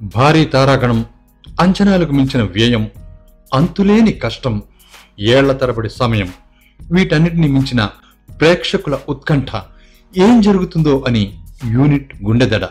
భారీ తారాగణం, అంచనాలకు మించిన వ్యయం, అంతులేని కష్టం, ఏళ్ల తరబడి సమయం, వీటన్నిటిని మించిన ప్రేక్షకుల ఉత్కంఠ, ఏం జరుగుతుందో అని యూనిట్ గుండెదడ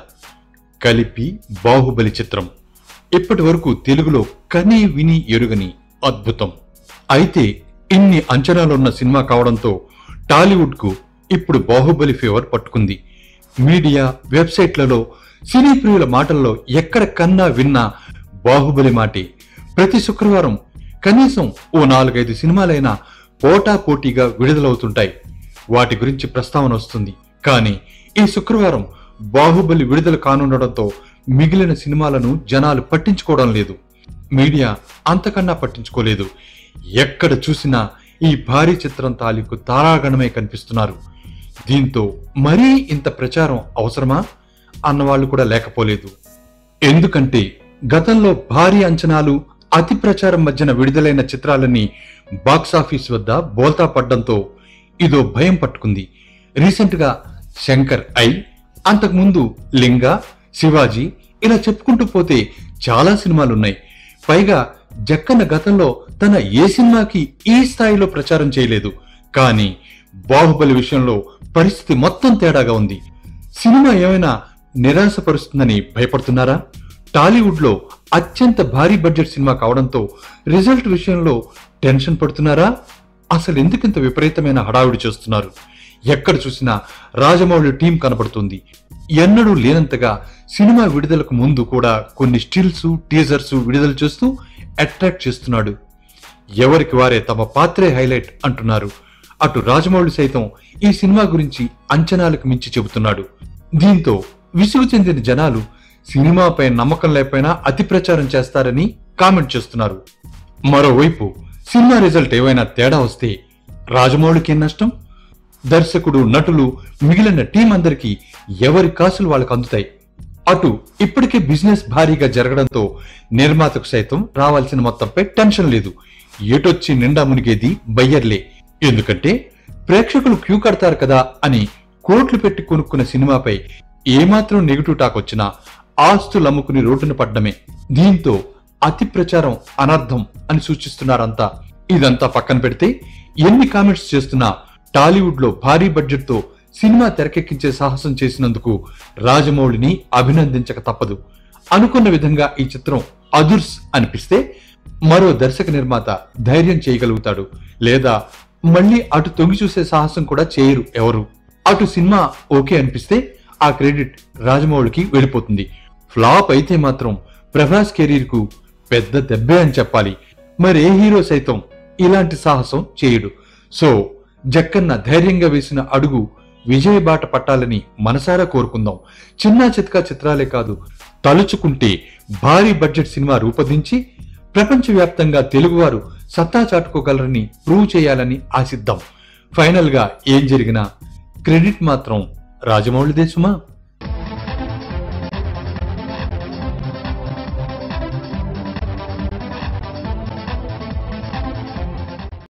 కలిపి బాహుబలి చిత్రం ఇప్పటి వరకు తెలుగులో కనీ విని ఎరుగని అద్భుతం. అయితే ఇన్ని అంచనాలున్న సినిమా కావడంతో టాలీవుడ్ కు ఇప్పుడు బాహుబలి ఫీవర్ పట్టుకుంది. మీడియా, వెబ్సైట్లలో, సినీ ప్రియుల మాటల్లో ఎక్కడ కన్నా విన్నా బాహుబలి మాటే. ప్రతి శుక్రవారం కనీసం ఓ 4-5 సినిమాలైనా పోటాపోటీగా విడుదలవుతుంటాయి. వాటి గురించి ప్రస్తావన వస్తుంది. కానీ ఈ శుక్రవారం బాహుబలి విడుదల కానుండడంతో మిగిలిన సినిమాలను జనాలు పట్టించుకోవడం లేదు. మీడియా అంతకన్నా పట్టించుకోలేదు. ఎక్కడ చూసినా ఈ భారీ చిత్రం తాలూకు తారాగణమే కనిపిస్తున్నారు. దీంతో మరీ ఇంత ప్రచారం అవసరమా అన్నవాళ్లు కూడా లేకపోలేదు. ఎందుకంటే గతంలో భారీ అంచనాలు, అతి ప్రచారం మధ్యన విడుదలైన చిత్రాలన్నీ బాక్సాఫీస్ వద్ద బోల్తా పడ్డంతో ఇదో భయం పట్టుకుంది. రీసెంట్ గా శంకర్ ఐ, అంతకుముందు లింగ, శివాజీ, ఇలా చెప్పుకుంటూ పోతే చాలా సినిమాలున్నాయి. పైగా జక్కన్న గతంలో తన ఏ సినిమాకి ఈ స్థాయిలో ప్రచారం చేయలేదు. కానీ బాహుబలి విషయంలో పరిస్థితి మొత్తం తేడాగా ఉంది. సినిమా ఏమైనా నిరాశపరుస్తుందని భయపడుతున్నారా? టాలీవుడ్ లో అత్యంత భారీ బడ్జెట్ సినిమా కావడంతో రిజల్ట్ విషయంలో టెన్షన్ పడుతున్నారా? అసలు ఎందుకింత విపరీతమైన హడావిడి చేస్తున్నారు? ఎక్కడ చూసినా రాజమౌళి టీం కనబడుతుంది. ఎన్నడూ లేనంతగా సినిమా విడుదలకు ముందు కూడా కొన్ని స్టిల్స్, టీజర్స్ విడుదల చేస్తూ అట్రాక్ట్ చేస్తున్నాడు. ఎవరికి వారే తమ పాత్రే హైలైట్ అంటున్నారు. అటు రాజమౌళి సైతం ఈ సినిమా గురించి అంచనాలకు మించి చెబుతున్నాడు. దీంతో విసుగు చెందిన జనాలు సినిమాపై నమ్మకం లేకపోయినా అతి ప్రచారం చేస్తారని కామెంట్ చేస్తున్నారు. మరోవైపు సినిమా రిజల్ట్ ఏవైనా తేడా వస్తే రాజమౌళికి నష్టం? దర్శకుడు, నటులు, మిగిలిన టీం అందరికీ ఎవరి కాసులు వాళ్ళకు అందుతాయి. అటు ఇప్పటికే బిజినెస్ భారీగా జరగడంతో నిర్మాతకు సైతం రావాల్సిన మొత్తంపై టెన్షన్ లేదు. ఎటొచ్చి నిండా మునిగేది బయ్యర్లే. ఎందుకంటే ప్రేక్షకులు క్యూ కడతారు కదా అని కోట్లు పెట్టి కొనుక్కున్న సినిమాపై ఏమాత్రం నెగిటివ్ టాక్ వచ్చినా ఆస్తులు అమ్ముకుని రోడ్డున పడ్డమే. దీంతో అతి ప్రచారం అనర్థం అని సూచిస్తున్నారంతా. ఇదంతా పక్కన పెడితే ఎన్ని కామెంట్స్ చేస్తున్నా టాలీవుడ్ లో భారీ బడ్జెట్ తో సినిమా తెరకెక్కించే సాహసం చేసినందుకు రాజమౌళిని అభినందించక తప్పదు. అనుకున్న విధంగా ఈ చిత్రం అదుర్స్ అనిపిస్తే మరో దర్శక నిర్మాత ధైర్యం చేయగలుగుతాడు. లేదా మళ్ళీ అటు తొంగి చూసే సాహసం కూడా చేయరు ఎవరు. అటు సినిమా ఓకే అనిపిస్తే ఆ క్రెడిట్ రాజమౌళికి వెళ్ళిపోతుంది. ఫ్లాప్ అయితే మాత్రం ప్రభాస్ కెరీర్ కు పెద్ద దెబ్బే అని చెప్పాలి. మరే హీరో సైతం ఇలాంటి సాహసం చేయడు. సో జక్కన్న ధైర్యంగా వేసిన అడుగు విజయ బాట పట్టాలని మనసారా కోరుకుందాం. చిన్నా చిత్కా చిత్రాలే కాదు, తలుచుకుంటే భారీ బడ్జెట్ సినిమా రూపొందించి ప్రపంచవ్యాప్తంగా తెలుగువారు సత్తా చాటుకోగలరని ప్రూవ్ చేయాలని ఆశిద్దాం. ఫైనల్ గా ఏం జరిగినా క్రెడిట్ మాత్రం రాజమౌళిదే సుమా.